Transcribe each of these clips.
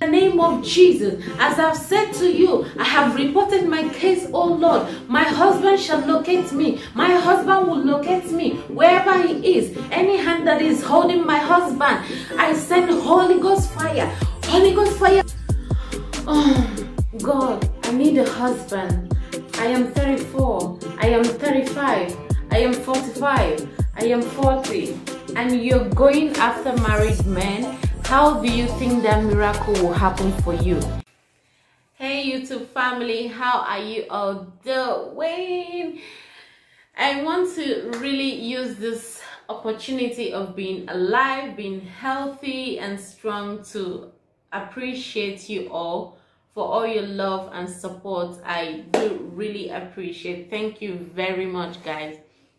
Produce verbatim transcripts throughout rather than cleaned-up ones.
In the name of Jesus, as I've said to you, I have reported my case, oh Lord. My husband shall locate me. My husband will locate me wherever he is. Any hand that is holding my husband, I send Holy Ghost fire. Holy Ghost fire. Oh God, I need a husband. I am thirty-four. I am thirty-five. I am forty-five. I am forty. And you're going after married men. How do you think that miracle will happen for you? Hey YouTube family, how are you all doing? I want to really use this opportunity of being alive, being healthy and strong to appreciate you all for all your love and support. I do really appreciate. Thank you very much, guys.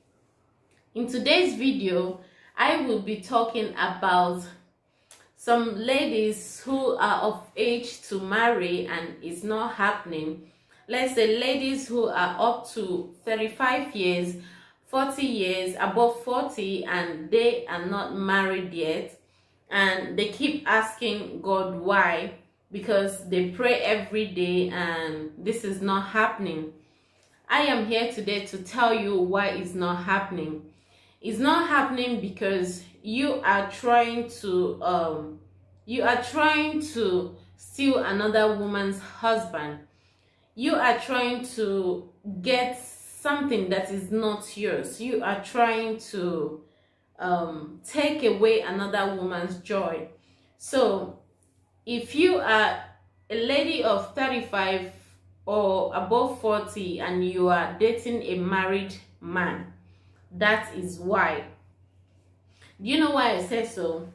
In today's video, I will be talking about some ladies who are of age to marry and it's not happening. Let's say ladies who are up to thirty-five years, forty years, above forty, and they are not married yet, and they keep asking God why, because they pray every day and this is not happening. I am here today to tell you why it's not happening. It's not happening because you are trying to um you are trying to steal another woman's husband. You are trying to get something that is not yours. You are trying to um take away another woman's joy. So if you are a lady of thirty-five or above forty and you are dating a married man, that is why. Do you know why I say so?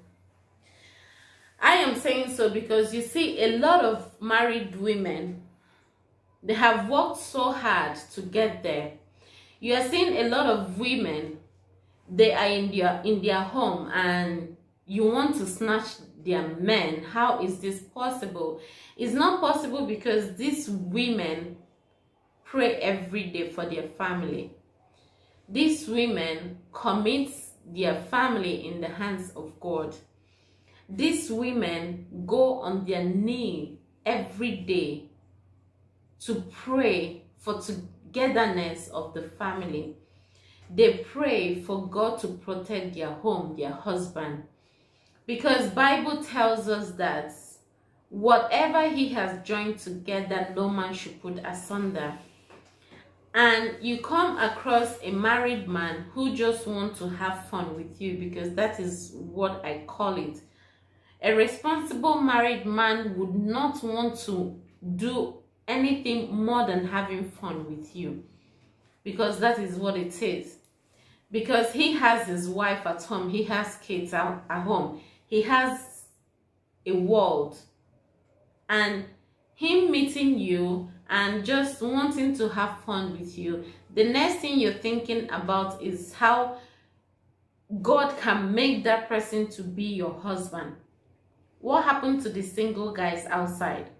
I am saying so because you see, a lot of married women, they have worked so hard to get there. You are seeing a lot of women, they are in their in their home and you want to snatch their men. How is this possible? It's not possible because these women pray every day for their family. These women commit their family in the hands of God. These women go on their knee every day to pray for togetherness of the family. They pray for God to protect their home, their husband. Because Bible tells us that whatever he has joined together, no man should put asunder. And you come across a married man who just wants to have fun with you, because that is what I call it. A responsible married man would not want to do anything more than having fun with you, because that is what it is. Because he has his wife at home, he has kids at home, he has a world, and him meeting you and just wanting to have fun with you, the next thing you're thinking about is how God can make that person to be your husband. What happened to the single guys outside?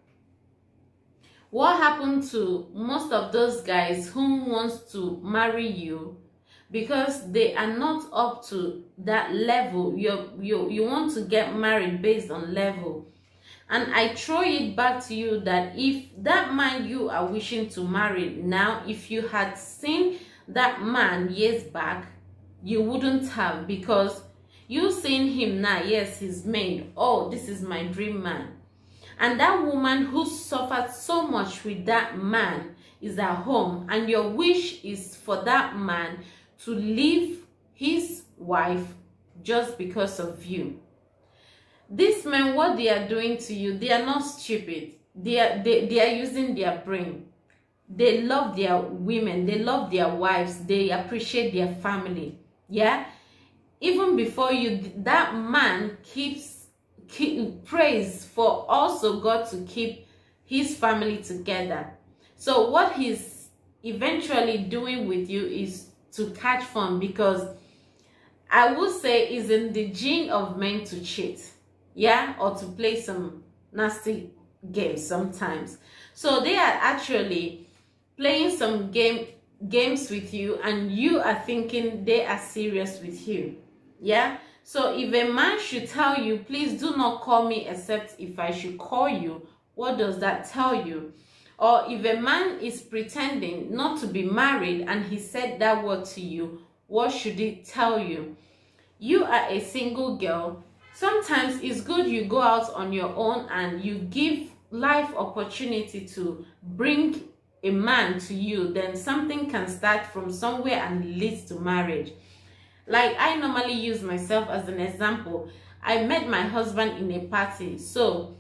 What happened to most of those guys who wants to marry you because they are not up to that level? You you you want to get married based on level. And I throw it back to you that if that man you are wishing to marry now, if you had seen that man years back, you wouldn't have, because you seen him now, yes, he's made, oh, this is my dream man. And that woman who suffered so much with that man is at home, and your wish is for that man to leave his wife just because of you. These men, what they are doing to you, they are not stupid. They are, they, they are using their brain. They love their women. They love their wives. They appreciate their family. Yeah? Even before you, that man keeps, keep, prays for also God to keep his family together. So what he's eventually doing with you is to catch fun, because I would say it's in the gene of men to cheat. Yeah, or to play some nasty games sometimes. So they are actually playing some game games with you, and you are thinking they are serious with you. Yeah, So if a man should tell you, please do not call me except if I should call you, what does that tell you? Or if a man is pretending not to be married and he said that word to you, what should it tell you? You are a single girl. Sometimes it's good you go out on your own and you give life opportunity to bring a man to you. Then something can start from somewhere and leads to marriage. Like I normally use myself as an example. I met my husband in a party. So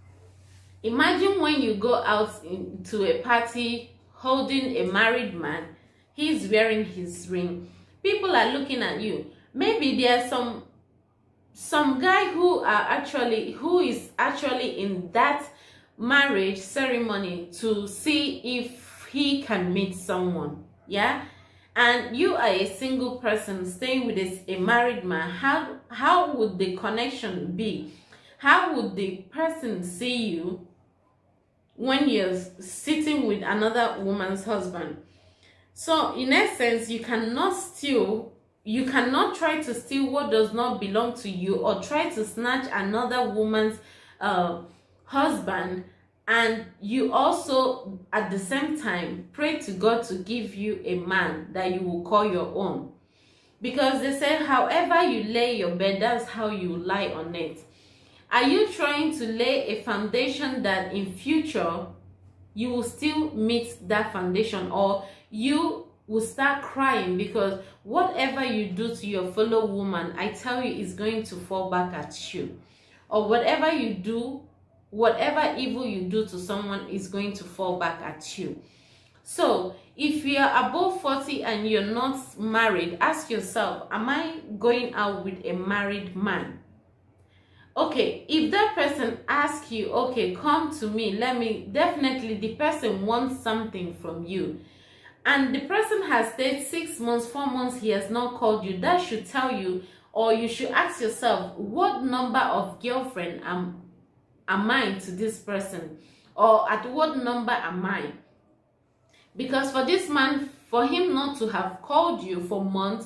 imagine when you go out into a party holding a married man, he's wearing his ring. People are looking at you. Maybe there's some some guy who are actually who is actually in that marriage ceremony to see if he can meet someone. Yeah. And you are a single person staying with a, a married man. How how would the connection be? How would the person see you when you're sitting with another woman's husband? So in essence, you cannot steal, you cannot try to steal what does not belong to you, or try to snatch another woman's uh, husband. And you also, at the same time, pray to God to give you a man that you will call your own. Because they say, however you lay your bed, that's how you lie on it. Are you trying to lay a foundation that in future, you will still meet that foundation? Or you will start crying because whatever you do to your fellow woman, I tell you, is going to fall back at you. Or whatever you do, whatever evil you do to someone is going to fall back at you. So if you are above forty and you're not married, ask yourself, am I going out with a married man? Okay, if that person asks you, okay, come to me, let me, definitely the person wants something from you. And the person has stayed six months, four months, he has not called you. That should tell you, or you should ask yourself, what number of girlfriend am am I to this person? Or at what number am I? Because for this man, for him not to have called you for months,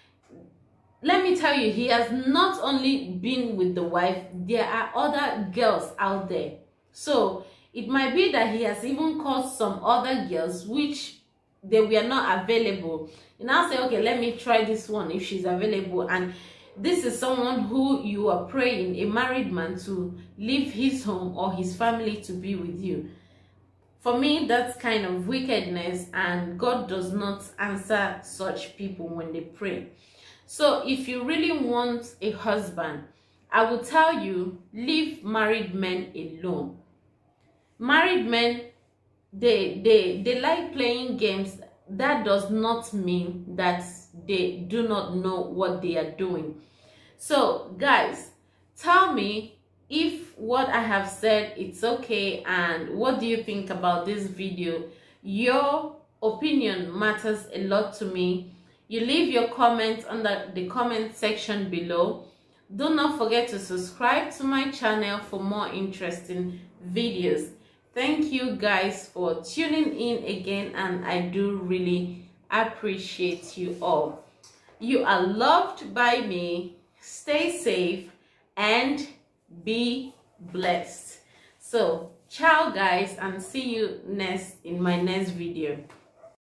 let me tell you, he has not only been with the wife, there are other girls out there. So it might be that he has even called some other girls which they were not available. You now say, okay, let me try this one if she's available. And this is someone who you are praying, a married man, to leave his home or his family to be with you. For me, that's kind of wickedness, and God does not answer such people when they pray. So if you really want a husband, I will tell you, leave married men alone. Married men, they, they, they like playing games. That does not mean that they do not know what they are doing. So guys, tell me if what I have said, it's okay, and what do you think about this video? Your opinion matters a lot to me. You leave your comments under the comment section below. Do not forget to subscribe to my channel for more interesting videos. Thank you guys for tuning in again, and I do really appreciate you all. You are loved by me. Stay safe and be blessed. So ciao guys, and see you next in my next video.